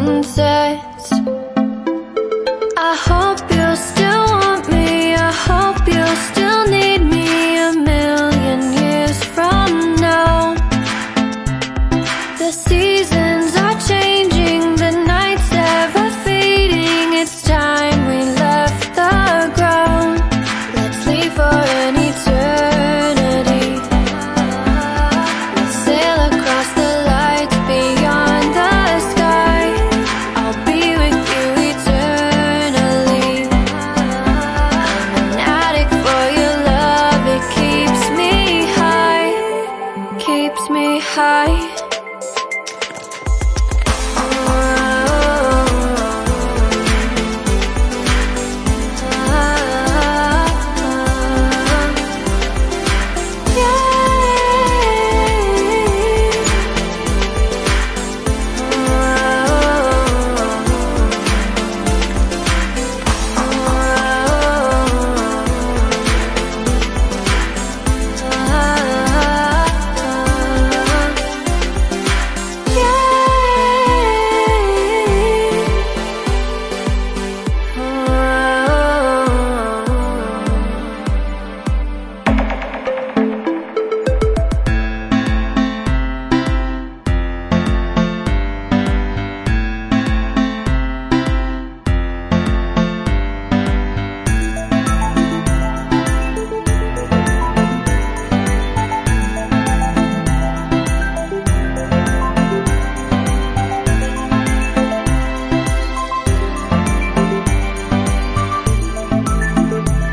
sunsets. I hope you'll still want me, I hope you'll still need me 1,000,000 years from now. The seasons are changing, the nights ever fading. It's time we left the ground. Let's leave for an eternity. We'll sail across the lights beyond the sky. I'll be with you eternally. I'm an addict for your love, it keeps me high, keeps me high.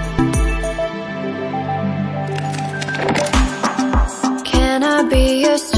Can I be your